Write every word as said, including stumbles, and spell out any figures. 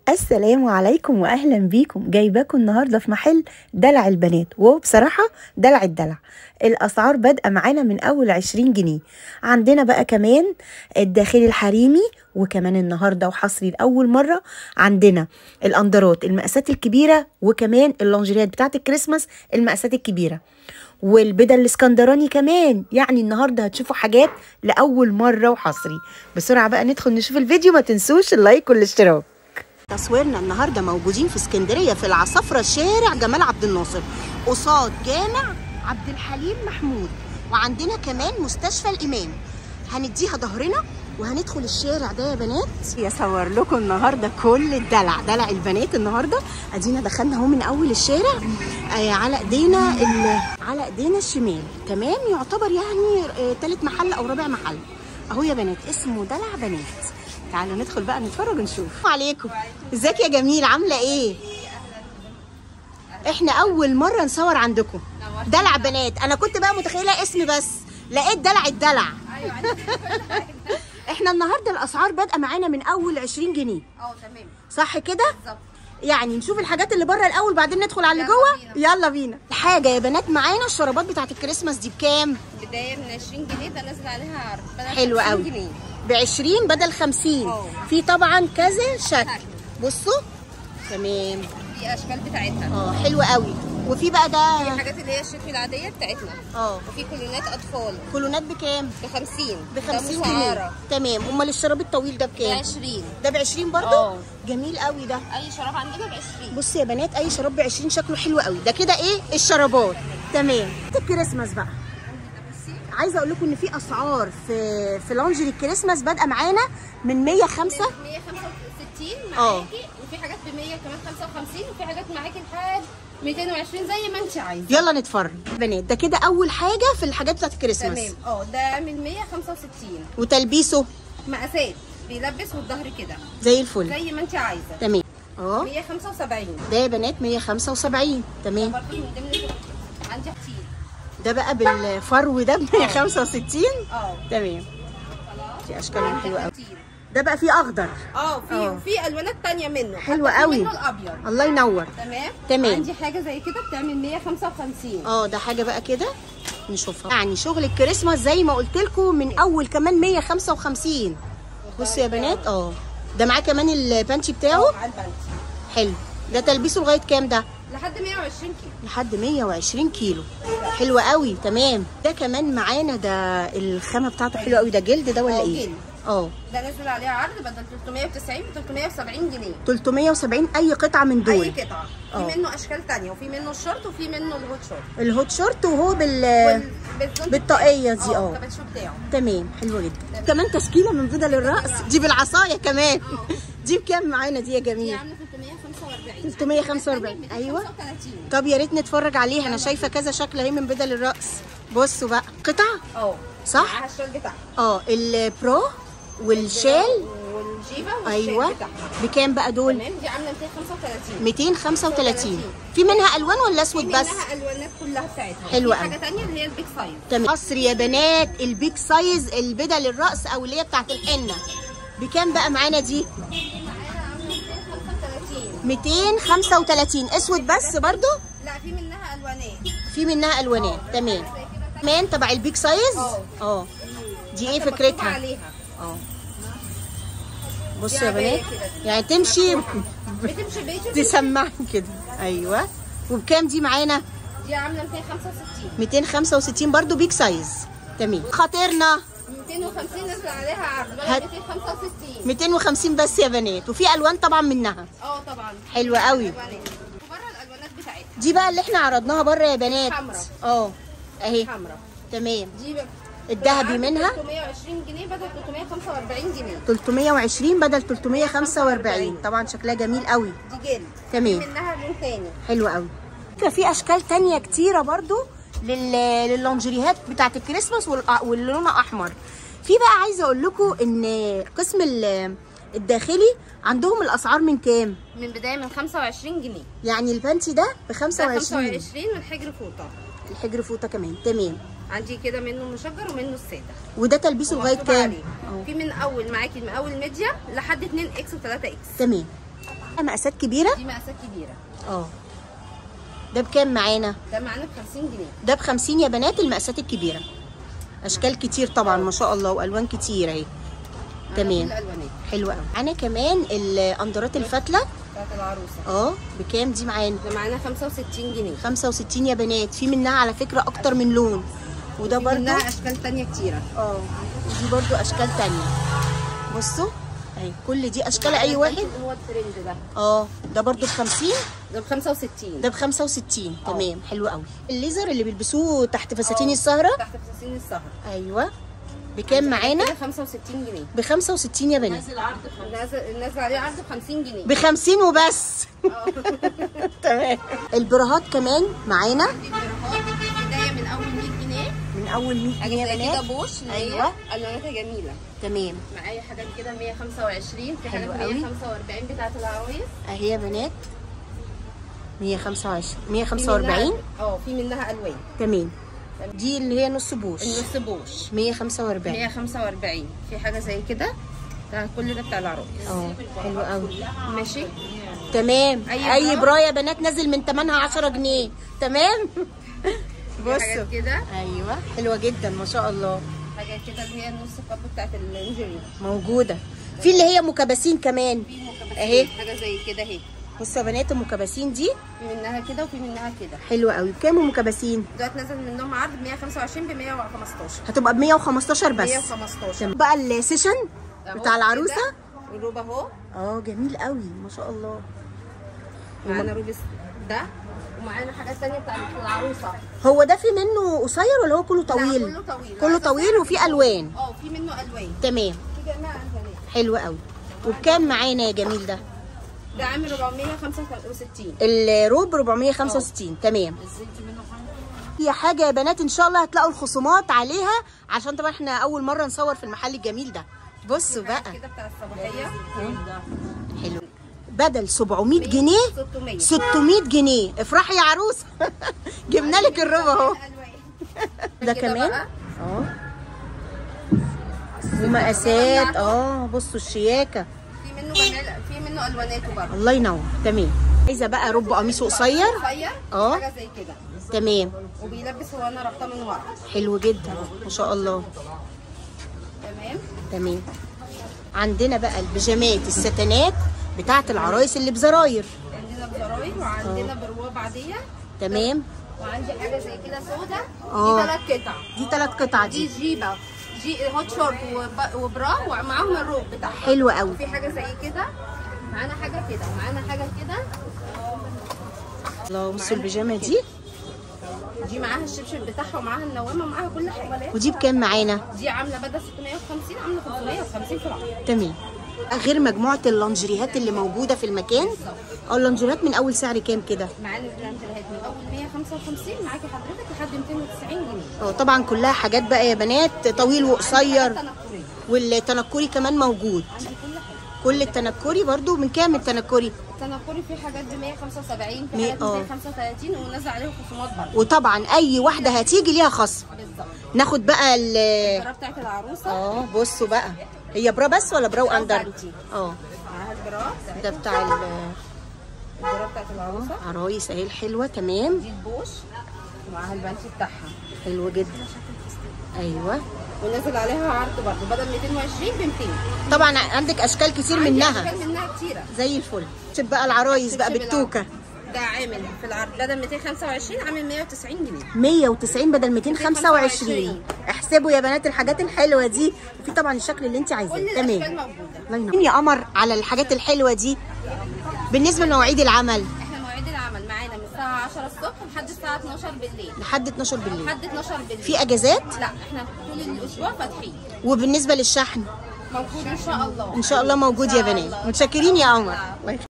السلام عليكم واهلا بيكم. جايباكم النهارده في محل دلع البنات، وهو بصراحه دلع الدلع. الاسعار بادئه معانا من اول عشرين جنيه. عندنا بقى كمان الداخلي الحريمي، وكمان النهارده وحصري لاول مره عندنا الاندرات المقاسات الكبيره، وكمان اللونجريات بتاعت الكريسماس المقاسات الكبيره، والبدل الاسكندراني كمان. يعني النهارده هتشوفوا حاجات لاول مره وحصري. بسرعه بقى ندخل نشوف الفيديو، ما تنسوش اللايك والاشتراك. تصويرنا النهارده موجودين في اسكندريه في العصافره، شارع جمال عبد الناصر قصاد جامع عبد الحليم محمود، وعندنا كمان مستشفى الامام. هنديها ظهرنا وهندخل الشارع ده يا بنات يصور لكم النهارده كل الدلع، دلع البنات النهارده. ادينا دخلنا اهو من اول الشارع، آه على ايدينا على ايدينا الشمال، تمام. يعتبر يعني آه تالت محل او رابع محل اهو يا بنات، اسمه دلع بنات. تعالوا ندخل بقى نتفرج ونشوف. عليكم، ازيك يا جميل، عامله ايه؟ احنا اول مره نصور عندكم دلع بنات. انا كنت بقى متخيله اسم بس، لقيت دلع الدلع. ايوه احنا النهارده الاسعار بادئه معانا من اول عشرين جنيه. اه تمام، صح كده؟ بالظبط. يعني نشوف الحاجات اللي بره الاول بعدين ندخل على اللي جوه. يلا بينا. الحاجه يا بنات معانا الشرابات بتاعت الكريسماس دي بكام؟ بدايه من عشرين جنيه، ده نازل عليها عرض بدل حلو قوي، ب عشرين بدل خمسين. أوه. في طبعا كذا شكل، بصوا تمام، دي اشكال بتاعتها اه حلوه قوي. وفي بقى ده في حاجات اللي هي الشتوي العاديه بتاعتنا اه، وفي كولونات اطفال. كولونات بكام؟ ب خمسين. ب خمسين جنيه تمام. امال الشراب الطويل ده بكام؟ ب عشرين. ده ب عشرين برضه؟ اه جميل قوي ده. اي شراب عندنا ب عشرين. بصوا يا بنات، اي شراب ب عشرين شكله حلو قوي. ده كده ايه الشرابات، تمام. الكريسماس بقى عايزه اقول لكم ان في اسعار في في لونجري الكريسماس بادئه معانا من مية وخمسة مية وخمسة وستين معاكي، وفي حاجات ب مية كمان خمسة وخمسين، وفي حاجات معاكي لحد ميتين وعشرين زي ما انت عايزه. يلا نتفرج بنات. ده كده اول حاجه في الحاجات بتاعت الكريسماس. تمام اه، ده من مية وخمسة وستين. وتلبيسه مقاسات بيلبس والظهر كده زي الفل زي ما انت عايزه. تمام اه. مية وخمسة وسبعين ده يا بنات، مية وخمسة وسبعين تمام. برضه من ضمن عندي كتير. ده بقى بالفرو ده ب مية وخمسة وستين اه تمام. خلاص دي اشكالهم حلوه قوي. ده بقى فيه اخضر اه، في في الوانات ثانيه منه حلوه قوي، منه الابيض. الله ينور. تمام تمام. عندي حاجه زي كده بتعمل مية وخمسة وخمسين اه. ده حاجه بقى كده نشوفها، يعني شغل الكريسماس زي ما قلت لكم من اول كمان مية وخمسة وخمسين. بصوا يا بنات اه، ده معاه كمان البانشي بتاعه. مع البانشي حلو. ده تلبيسه لغايه كام ده؟ لحد مية وعشرين كيلو. لحد مية وعشرين كيلو حلوه قوي تمام. ده كمان معانا، ده الخامه بتاعته حلوه قوي. ده جلد ده ولا ايه؟ اه ده نازل عليه عرض بدل تلتمية وتسعين ب تلتمية وسبعين جنيه. تلتمية وسبعين اي قطعه من دول؟ اي قطعه. في منه اشكال ثانيه، وفي منه الشورت، وفي منه الهوت شورت. الهوت شورت وهو بال وال... بالطاقيه دي اه الكابتشو بتاعه. تمام حلو جدا. كمان تشكيله من بدل الرقص دي بالعصايه كمان. دي بكام معانا دي يا جميل؟ دي عامله تلتمية وخمسة وأربعين. تلتمية وخمسة وأربعين ايوه. طب يا ريت نتفرج عليها، انا شايفه كذا شكل اهي من بدل الرقص. بصوا بقى قطع اه صح؟ معاها الشال بتاعها اه، البرو والشال والجيبه والشال ايوه بتاعها. بكام بقى دول؟ تمام دي عامله ميتين وخمسة وتلاتين. ميتين وخمسة وتلاتين. في منها الوان ولا اسود بس؟ في منها الوانات كلها بتاعتها. حلوه قوي. حاجه ثانيه اللي هي البيج سايز. تمام. حصري يا بنات البيج سايز البدل الرقص او اللي هي بتاعت الحنه. بكام بقى معانا دي؟ ميتين وخمسة وتلاتين. اسود بس برضو؟ لا في منها الوانات. في منها الوانات تمام. كمان تبع البيج سايز اه. دي ايه فكرتها؟ اه بصوا يا بنات، يعني تمشي بتمشي تسمعني كده ايوه. وبكام دي معانا؟ دي عامله ميتين وخمسة وستين. ميتين وخمسة وستين برضو بيج سايز تمام. خاطرنا ميتين وخمسين نزل عليها عرض بقى ميتين وخمسة وستين. ميتين وخمسين بس يا بنات. وفي الوان طبعا منها اه طبعا حلوه قوي. وبره الالوانات بتاعتها دي بقى اللي احنا عرضناها بره يا بنات اه اهي حمراء تمام. دي الذهبي منها تلتمية وعشرين جنيه بدل تلتمية وخمسة وأربعين جنيه. تلتمية وعشرين بدل تلتمية وخمسة وأربعين. طبعا شكلها جميل قوي. دي جلد تمام. في منها لون ثاني حلو قوي. في اشكال ثانيه كتيره برضو لل... لللونجريهات بتاعت الكريسماس واللي لونها احمر. في بقى عايزه اقول لكم ان قسم الداخلي عندهم الاسعار من كام؟ من بدايه من خمسة وعشرين جنيه. يعني البانتي ده ب خمسة وعشرين. خمسة وعشرين والحجر فوطه. الحجر فوطه كمان تمام. عندي كده منه مشجر ومنه الساده. وده تلبيسه لغايه كام؟ في من اول معاكي من اول ميديا لحد اتنين اكس و3 اكس. تمام. مقاسات كبيره؟ دي مقاسات كبيره. اه ده بكام معانا؟ ده معانا ب خمسين جنيه. ده ب خمسين يا بنات المقاسات الكبيره. اشكال كتير طبعا ما شاء الله والوان كتير اهي. تمام حلوه قوي. معانا كمان الاندرات الفتله بتاعت العروسه. اه بكام دي معانا؟ ده معانا خمسة وستين جنيه. خمسة وستين يا بنات. في منها على فكره اكتر من لون، وده برده منها اشكال تانية كتيره. اه ودي برده اشكال تانية. بصوا اهي كل دي اشكال اي واحد. هو الترند ده. اه ده برده ب خمسين. ده ب خمسة وستين. ده ب خمسة وستين. تمام حلو قوي. الليزر اللي بيلبسوه تحت فساتين السهره. تحت فساتين السهره. ايوه بكام معانا؟ ب خمسة وستين جنيه. ب خمسة وستين يا بنات. نازل عرض نازل نازل عليه عرض ب خمسين جنيه. ب خمسين وبس. تمام. البراهات كمان معانا. دي براهات بدايه من اول مية جنيه. من اول مية جنيه يا بنات. كده بوش. ايوه الواناتها جميله. تمام. معايا حاجات كده مية وخمسة وعشرين، في حاجات مية وخمسة وأربعين بتاعت العرايس اهي يا بنات. مية وخمسة وعشرين مية وخمسة وأربعين. اه في منها الوان. تمام. دي اللي هي نص بوش. النص بوش مية وخمسة وأربعين. مية وخمسة وأربعين. في حاجه زي كده. ده كل ده بتاع العرايس. اه حلو قوي. ماشي تمام. اي, أي برا يا بنات نازل من ثمنها عشرة جنيه. تمام. بصوا كده. ايوه حلوه جدا ما شاء الله. حاجه كده اللي هي النص كاب بتاعت الانجري موجوده. في اللي هي مكبسين كمان اهي. حاجه زي كده اهي. بصوا يا بنات المكبسين دي في منها كده وفي منها كده. حلوه قوي. بكام المكبسين؟ دلوقتي نازل منهم عرض ب مية وخمسة وعشرين ب مية وخمستاشر. هتبقى ب مية وخمستاشر بس. مية وخمستاشر. بقى السيشن بتاع العروسه. الروب اهو. اه جميل قوي ما شاء الله. معانا روب ده ومعانا حاجات ثانيه بتاعت العروسه. هو ده في منه قصير ولا هو كله طويل؟ لا كله طويل. كله طويل وفي الوان. اه في منه الوان. تمام. في جميع الوانات. حلو قوي. وبكام معانا يا جميل ده؟ ده عامل أربعمية وخمسة وستين. الروب أربعمية وخمسة وستين. تمام. هي حاجه يا بنات ان شاء الله هتلاقوا الخصومات عليها، عشان طبعا احنا اول مره نصور في المحل الجميل ده. بصوا بقى كده بتاع الصباحيه. حلو. بدل سبعمية جنيه ستمية. ستمية جنيه. افرحي يا عروسه. جبنا لك الروب اهو. ده كمان اه ومقاسات. اه بصوا الشياكه. في منه جمال، في منه الواناته برضه. الله ينور. تمام. عايزه بقى رب قميص قصير. قصير اه حاجه زي كده. تمام. وبيلبس هو انا رابطه من ورا. حلو جدا ما شاء الله. تمام تمام. عندنا بقى البيجامات الستانات بتاعت العرايس اللي بزراير. عندنا بزراير وعندنا برواب عاديه. تمام. وعندي حاجه زي كده سودا. اه دي ثلاث قطع. دي ثلاث قطع. دي دي جيبه جي هوت شورت وب- وبرا ومعاهم الروب بتاعها. حلوه قوي. وفي حاجه زي كده. معانا حاجه كده ومعانا حاجه كده. الله. بصوا البيجامه دي. دي معاها الشبشب بتاعها ومعاها النوامه ومعاها كل حاجه. ودي بكام معانا؟ دي عامله بدل ستمية وخمسين عامله خمسمية وخمسين في العرض. تمام. غير مجموعه اللانجريهات اللي موجوده في المكان. اه اللانجريهات من اول سعر كام كده؟ معانا اللانجريهات من اول مية وخمسة وخمسين معاكي حضرتك لحد ميتين وتسعين جنيه. اه طبعا كلها حاجات بقى يا بنات طويل وقصير. والتنكري كمان موجود. عندي كل حاجه. كل التنكري برضو من كام التنكري؟ التنكري في حاجات ب مية وخمسة وسبعين، في مي- حاجات ب اه. مية وخمسة وتلاتين ونزل عليهم خصومات برضه. وطبعا اي واحده هتيجي ليها خصم. بالظبط. ناخد بقى ال البرا بتاعت العروسه. اه بصوا بقى هي برا بس ولا برا واندر؟ بانتي. اه معاها البرا ده بتاع ال- البرا بتاعت العروسه. عرايس اهي الحلوه. تمام. دي البوش ومعاها البنتي بتاعها. حلوه جدا. ايوه ونزل عليها عرض برضه بدل ميتين وعشرين ب ميتين. طبعا عندك اشكال كتير عندي منها. اشكال منها كتيره. زي الفل. شوف بقى العرايس بقى شبشب بالتوكه. ده عامل في العرض بدل ميتين وخمسة وعشرين عامل مية وتسعين جنيه. مية وتسعين بدل ميتين وخمسة وعشرين. احسبوا يا بنات الحاجات الحلوه دي. وفي طبعا الشكل اللي انت عايزاه. كل تمام. الاشكال موجوده. الله ينور. يا قمر على الحاجات الحلوه دي. بالنسبه لمواعيد العمل احنا مواعيد العمل معانا من الساعه عشرة الصبح لحد الساعه اتناشر بالليل. لحد اتناشر بالليل. لحد اتناشر بالليل. في اجازات؟ لا احنا طول الاسبوع فاتحين. وبالنسبه للشحن موجود ان شاء الله. ان شاء الله موجود يا بنات. متشكرين يا قمر.